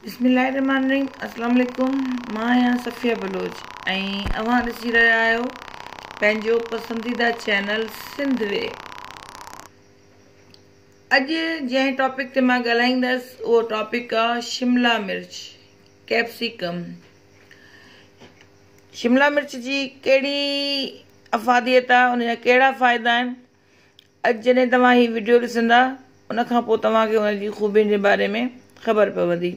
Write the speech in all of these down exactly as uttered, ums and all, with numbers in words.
बिस्मिल्लाहिर्रहमानिर्रहीम। अस्सलाम वालेकुम। मां आहियां सफ़िया बलोच ऐं अवां ॾिसी रहिया आहियो पंहिंजो पसंदीदा चैनल सिंध वे। अॼु जंहिं टॉपिक ते मां ॻाल्हाईंदसि उहो टॉपिक आहे शिमला मिर्च, कैप्सिकम। शिमला मिर्च जी कहिड़ी अफ़ादियत आहे, उनजा कहिड़ा फ़ाइदा आहिनि, अॼु जॾहिं तव्हां हीअ वीडियो ॾिसंदा उनखां पोइ तव्हांखे उनजी ख़ूबियुनि जे बारे में ख़बर पवंदी।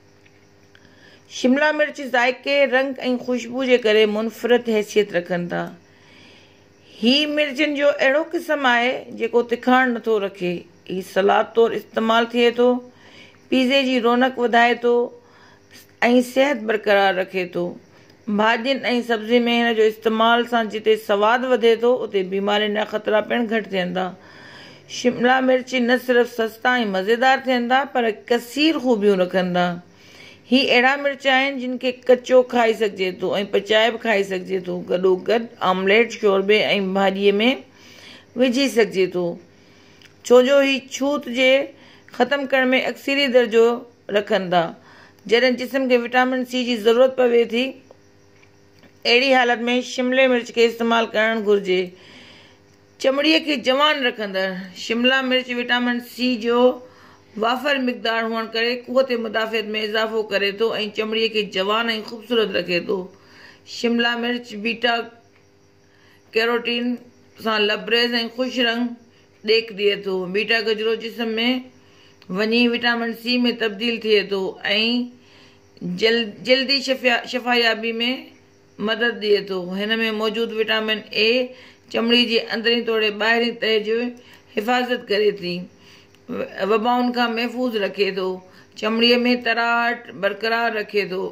शिमला मिर्च ज़ाइके, रंग ऐं ख़ुशबू जे करे मुनफ़रद हैसियत रखनि था। ही मिर्चनि जो अहिड़ो क़िस्म आहे जेको तिखाण नथो रखे। ही सलाद तौरु इस्तेमालु थिए थो, पीज़े जी रौनक वधाए थो ऐं सिहत बरक़रार रखे थो। भाॼियुनि ऐं सब्ज़ी में हिन जो इस्तेमाल सां जिते सवादु वधे थो उते बीमारियुनि जा ख़तरा पिणु घटि थियनि था। शिमला मिर्च न सिर्फ़ु सस्ता ऐं मज़ेदार थियनि था पर कसीर ख़ूबियूं रखनि था। ही अहिड़ा मिर्च आहिनि जिन खे कचो खाई सघिजे थो ऐं पचाए बि खाई सघिजे थो। गॾोगॾु ऑमलेट, शोरबे ऐं भाॼीअ में विझी सघिजे थो, छो जो ही छूत जे ख़तमु करण में अक्सीरी दर्जो रखनि था। जॾहिं जिस्म खे विटामिन सी जी ज़रूरत पवे थी, अहिड़ी हालत में शिमले मिर्च खे इस्तेमालु करणु घुरिजे। चमड़ीअ खे जवान रखंदड़ शिमला मिर्च विटामिन सी जो वाफ़र मिक़दार हुअण करे क़ुव्वत मुदाफ़ियत में इज़ाफ़ो करे थो ऐं चमड़ीअ खे जवान ऐं ख़ूबसूरत रखे थो। शिमला मिर्च बीटा कैरोटीन सां लबरेज़ ऐं ख़ुशि रंग ॾेख ॾिए थो। बीटा गजरो जिस्म में वञी विटामिन सी में तब्दील थिए थो ऐं जल जल्दी शफ़ा शफ़ायाबी में मदद ॾिए थो। हिन में मौजूदु विटामिन ए चमड़ी जे अंदरीं तोड़े ॿाहिरीं तह जो हिफ़ाज़त करे थी, वबाउनि खां महफ़ूज़ रखे थो, चमड़ीअ में तराहट बरक़रार रखे थो।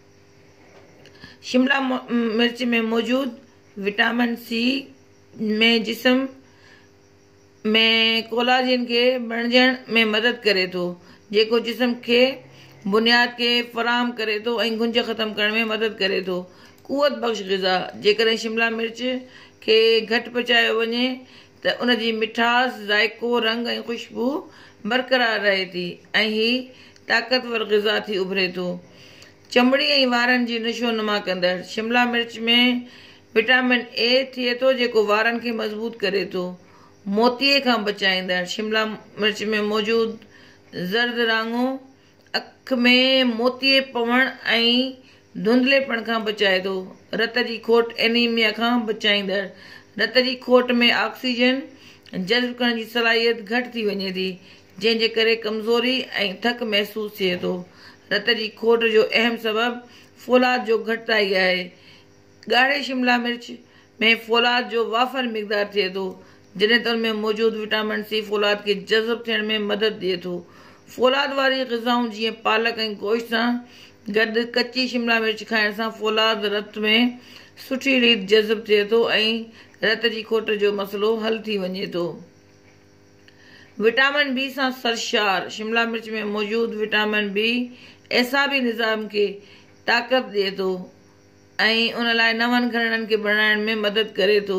शिमला मिर्च में मौजूदु विटामिन सी में जिस्म में कोलाजन खे बणिजण में मदद करे थो, जेको जिस्म खे बुनियाद खे फ़राहम करे थो ऐं गुंज ख़तमु करण में मदद करे थो। क़ुव्वत बख़्श ग़िज़ा जेकॾहिं शिमला मिर्च खे घटि पचायो वञे त उनजी मिठास, ज़ाइको, रंग ऐं ख़ुशबू बरक़रार रहे थी ऐं ही ताक़तवर ग़िज़ा थी उभिरे थो। चमड़ी ऐं वारनि जी नशो नुमा कंदड़ शिमला मिर्च में विटामिन ए थिए थो जेको वारनि खे मज़बूत करे थो। मोतीअ खां बचाईंदड़ शिमला मिर्च में मौजूदु ज़र्द राङो अखि में मोतीअ पवण ऐं धुंधलेपण खां बचाए थो। रत जी खोट एनीमिया खां बचाईंदड़ रत जी खोट में ऑक्सीजन जज़्ब करण जी सलाहियत घटि थी वञे थी, जंहिंजे करे कमज़ोरी ऐं थक महसूसु थिए थो। रत जी खोट जो अहम सबबु फ़ौलाद जो घटिताई आहे। ॻाढ़े शिमला मिर्च में फ़ौलाद जो वाफ़र मिक़दार थिए थो, जॾहिं त उन में मौजूदु विटामिन सी फ़ौलाद खे जज़्ब थियण में मदद ॾिए थो। फ़ौलाद वारी ग़िज़ाऊं जीअं पालक ऐं गोश्त सां गॾु कची शिमला मिर्च खाइण सां फ़ौलाद रत में सुठी रीति जज़्ब थिए थो ऐं रत जी खोट जो मसइलो हल थी वञे थो। विटामिन बी सां सरशार शिमला मिर्च में मौजूदु विटामिन बी एसाबी निज़ाम खे ताक़त ॾिए थो ऐं उन लाइ नवनि घणनि खे बणाइण में मदद करे थो।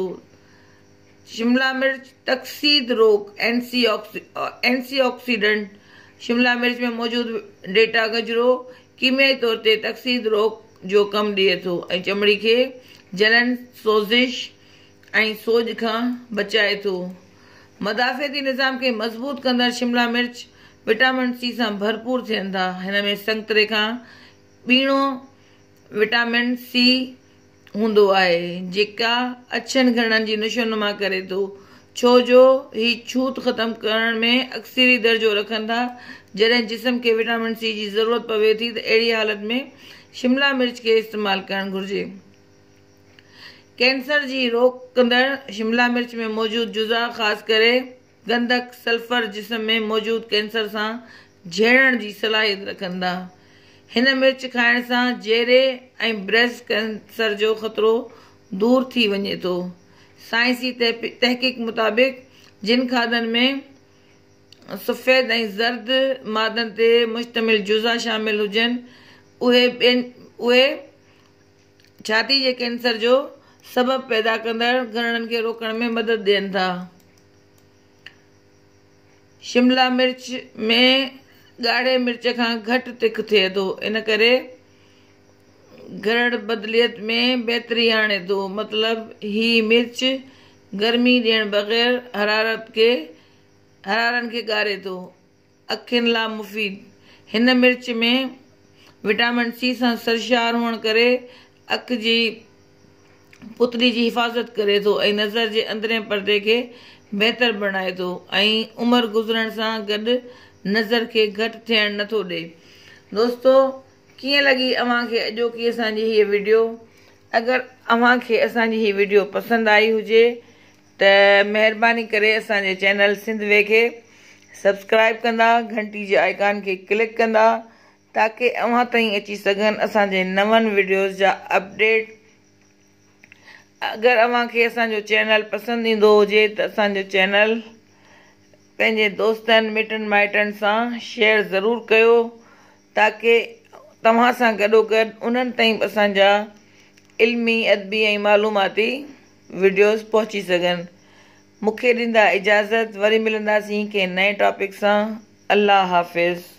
शिमला मिर्च तकसीद रोग एंसी एंसी ऑक्सीडेंट शिमला मिर्च में मौजूदु डेटा गजरो कीमियाई तौर ते तकसीद रोग जो कमु ॾिए थो ऐं चमड़ी खे जलन, सोज़िश ऐं सोज खां बचाए थो। मदाफ़ियती निज़ाम खे मज़बूत कंदड़ शिमला मिर्च विटामिन सी सां भरपूर थियनि था। हिन में संतरे खां ॿीणो विटामिन सी हूंदो आहे जेका अछनि घणनि जी नशोनुमा करे थो, छो जो ही छूत ख़तमु करण में अक्सीरी दर्जो रखनि था। जॾहिं जिस्म खे विटामिन सी जी ज़रूरत पवे थी त अहिड़ी हालत में शिमला मिर्च खे इस्तेमालु करणु घुरिजे। कैंसर जी रोक कंदड़ शिमला मिर्च में मौजूदु जुज़ा ख़ासि करे गंधक, सल्फर जिस्म में मौजूदु कैंसर सां झेड़ण जी सलाहियत रखनि था। हिन मिर्च खाइण सां जहिड़े ऐं ब्रेस्ट कैंसर जो ख़तरो दूर थी वञे थो। साइंसी तहक़ीक़ मुताबिक़ जिन खाधनि में सफ़ेद ऐं ज़र्द मादनि ते मुश्तमिल जुज़ा शामिल हुजनि उहे ॿियनि उहे छाती जे कैंसर जो सबबु पैदा कंदड़ घणनि खे रोकण में मदद ॾियनि था। शिमला मिर्च में ॻाढ़े मिर्च खां घटि तिख थिए थो, इन करे गरड़ बदलियत में बहितरी आणे थो। मतिलबु ही मिर्च गर्मी ॾियण बग़ैर हरारत खे हरारनि खे ॻारे थो। अखियुनि लाइ मुफ़ीद, हिन मिर्च में विटामिन सी सां सरशार हुअण करे अखि जी पुतली जी हिफ़ाज़त करे थो ऐं नज़र जे अंदरें पर्दे खे बहितर बणाए थो ऐं उमिरि गुज़रण सां गॾु नज़र खे घटि थियणु नथो ॾिए। दोस्तो, कीअं लॻी अव्हांखे अॼोकी असांजी हीअ वीडियो? अगरि अव्हांखे असांजी हीअ वीडियो पसंदि आई हुजे त महिरबानी करे असांजे चैनल सिंध वे खे सब्सक्राइब कंदा, घंटी जे आइकान खे क्लिक कंदा ताकी अव्हां ताईं अची सघनि असांजे नवनि वीडियोज़ जा अपडेट। अगरि अव्हांखे असांजो चैनल पसंदि ईंदो हुजे त असांजो चैनल पंहिंजे दोस्तनि मिटनि माइटनि सां शेयर ज़रूरु कयो ताकी तव्हां सां गॾोगॾु उन्हनि ताईं असांजा इल्मी अदबी ऐं मालूमाती वीडियोज़ पहुची सघनि। मूंखे ॾींदा इजाज़त, वरी मिलंदासीं कंहिं नए टॉपिक सां। अल्लाह हाफ़िज़।